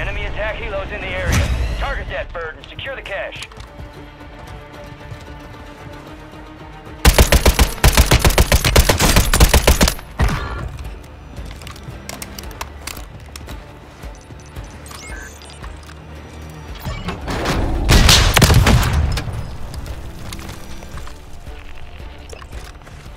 Enemy attack helos in the area. Target that bird and secure the cache.